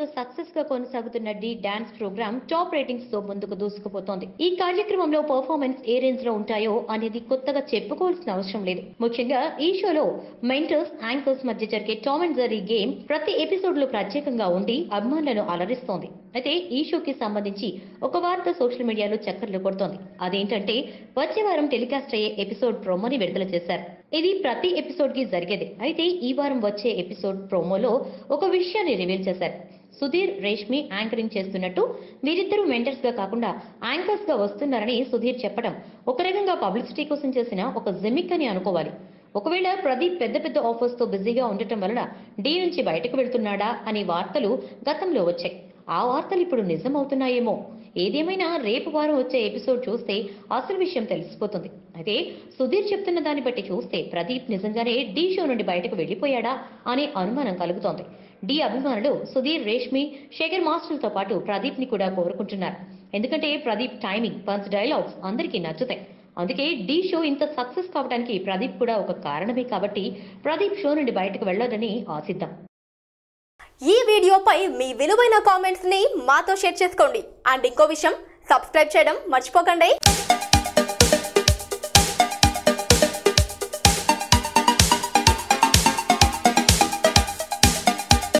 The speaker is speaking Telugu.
ఎంతో సక్సెస్ గా కొనసాగుతున్న D dance programme top ratings తో ముందుకు దూసుకుపోతోంది. ఈ కార్యక్రమంలో పర్ఫార్మెన్స్ ఏ రేంజ్ లో ఉంటాయో అనేది కొత్తగా చెప్పుకోవాల్సిన అవసరం లేదు. ముఖ్యంగా ఈ షోలో మెంటర్స్, యాంకర్స్ మధ్య జరిగే టామ్ అండ్ జెర్రీ గేమ్ ప్రతి ఎపిసోడ్ లో ప్రత్యేకంగా ఉండి అభిమానులను అలరిస్తోంది. అయితే ఈ షోకి సంబంధించి ఒక వార్త సోషల్ మీడియాలో చక్కర్లు కొడుతోంది. అదేంటంటే వచ్చే వారం టెలికాస్ట్ అయ్యే ఎపిసోడ్ ప్రోమోని విడుదల చేశారు. ఇది ప్రతి ఎపిసోడ్ కి జరిగేది. అయితే ఈ వారం వచ్చే ఎపిసోడ్ ప్రోమోలో ఒక విషయాన్ని రివీల్ చేశారు. సుధీర్, రేష్మి యాంకరింగ్ చేస్తున్నట్టు, వీరిద్దరూ మెంటర్స్ గా కాకుండా యాంకర్స్ గా వస్తున్నారని సుధీర్ చెప్పడం ఒక రకంగా పబ్లిసిటీ కోసం చేసిన ఒక జిమిక్ అని అనుకోవాలి. ఒకవేళ ప్రదీప్ పెద్ద పెద్ద ఆఫర్స్ తో బిజీగా ఉండటం వలన డి నుంచి బయటకు వెళ్తున్నాడా అనే వార్తలు గతంలో వచ్చాయి. ఆ వార్తలు ఇప్పుడు నిజం అవుతున్నాయేమో. ఏదేమైనా రేపు వారం వచ్చే ఎపిసోడ్ చూస్తే అసలు విషయం తెలిసిపోతుంది. అయితే సుధీర్ చెప్తున్న దాన్ని బట్టి చూస్తే ప్రదీప్ నిజంగానే డి షో నుండి బయటకు వెళ్లిపోయాడా అనే అనుమానం కలుగుతోంది. డి అభిమానులు సుధీర్, రేష్మి, శేఖర్ మాస్టర్లతో పాటు ప్రదీప్ ని కూడా కోరుకుంటున్నారు. ఎందుకంటే ప్రదీప్ టైమింగ్, పంచ్ డైలాగ్స్ అందరికీ నచ్చుతాయి. అందుకే డి షో ఇంత సక్సెస్ కావడానికి ప్రదీప్ కూడా ఒక కారణమే. కాబట్టి ప్రదీప్ షో నుండి బయటకు వెళ్లొద్దని ఆశిద్దాం. ఈ వీడియోపై మీ విలువైన కామెంట్స్ ని మాతో షేర్ చేసుకోండి. అండ్ ఇంకో విషయం, సబ్స్క్రైబ్ చేయడం మర్చిపోకండి.